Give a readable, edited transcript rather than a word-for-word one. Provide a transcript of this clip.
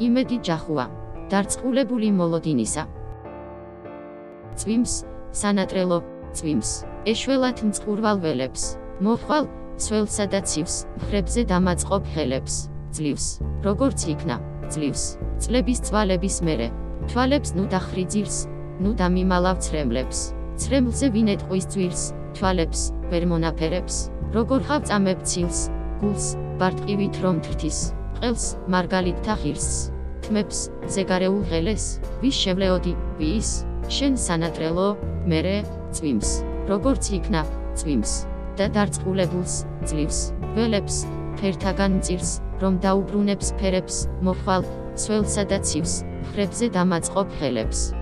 იმედი ჯახუა, დარწყულებული მოლოდინისა. წვიმს, სანატრელო, წვიმს, ეშველათ მწყურვალ ველებს, მოხვალ, სველსა და ცივს, მხრებზე დამაწყობ ხელებს, ძლივს, როგორც იქნა, ძლივს, წლების წვალების მერე, თვალებს ნუ დახრიძირს, ნუ დამიმალავ ცრემლებს, ცრემლზე ვინ ეტყვის ძვირს, თვალებს, ვერ მონაფერებს, როგორ ხავ წამებ ცილს, გულს, ბარტყივით რომ თრთის, ყელს, მარგალიტთა ღირსს, თმებს, ზეგარეულ ღელეს, ვის შევლეოდი, ვის, შენ სანატრელო, მერე, წვიმს, როგორც იქნა, წვიმს, და დარწყულებულს, ძლივს, ველებს, ფერთაგან მწირს, რომ დაუბრუნებს ფერებს, მოხვალ, სველსა და ცივს, მხრებზე დამაწყობ ხელებს.